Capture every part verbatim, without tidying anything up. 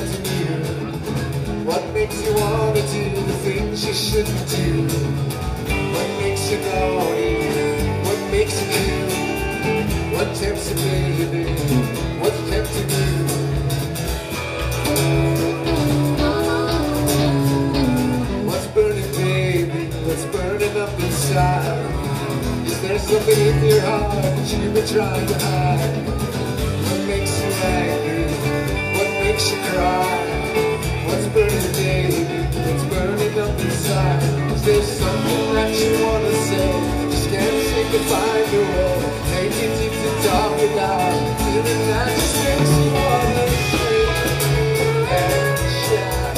to you? What makes you wanna do the things you shouldn't do? What makes you naughty? What makes you cool? What tempts you, baby? What kept you new? What's burning, baby? What's burning up inside? Is there something in your heart that you've been trying to hide? What makes you angry? What makes you cry? What's burning, baby? What's burning up inside? Is there something that you wanna say? Just can't seem to find a way. Take it deep to talk it out. Feeling that just makes you wanna scream and shout.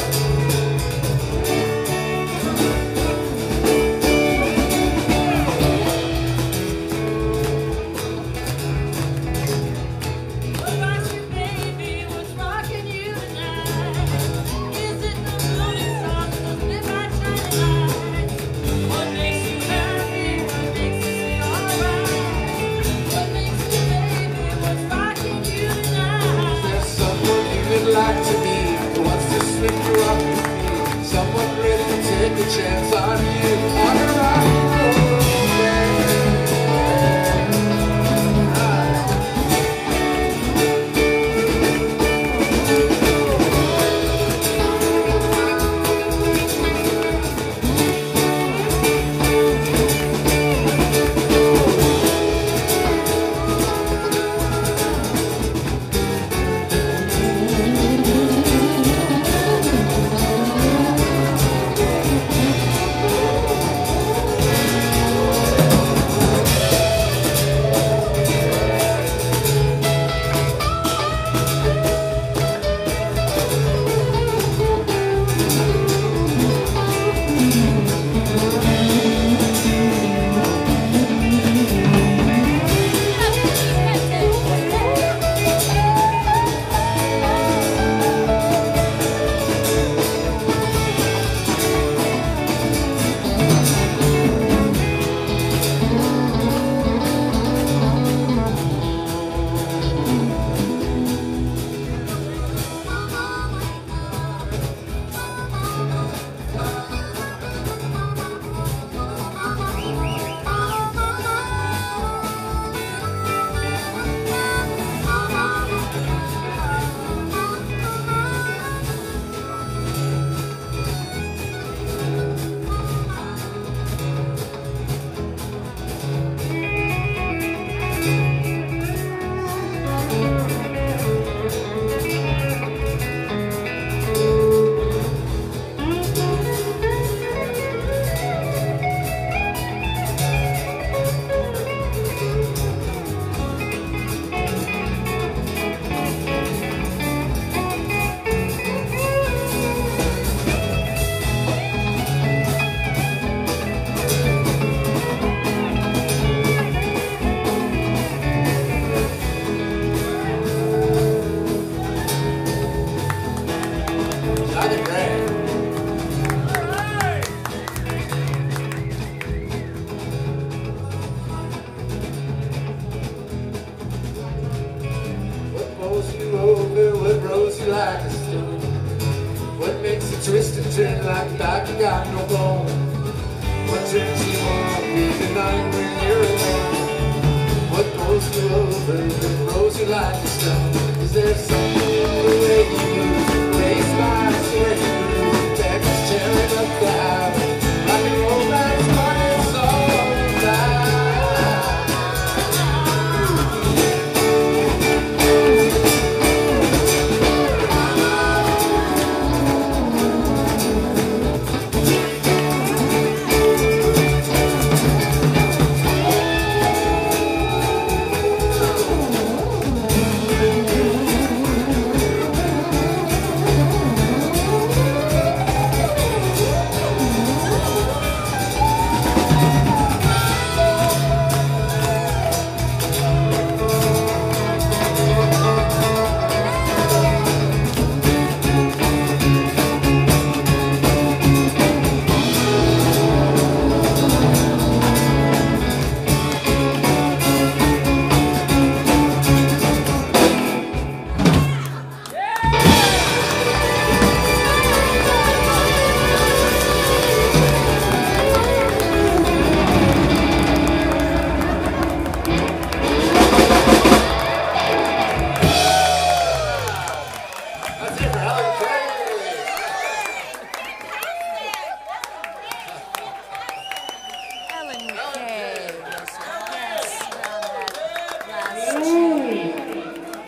Like to me, who wants to swim you up with me, someone ready to take a chance on you, on a rock and roll band. Like a stone. What makes you twist and turn like back you got no bone? What turns you on in the night when you're alone? What pulls you over and throws you like a stone? Is there something in the way you move?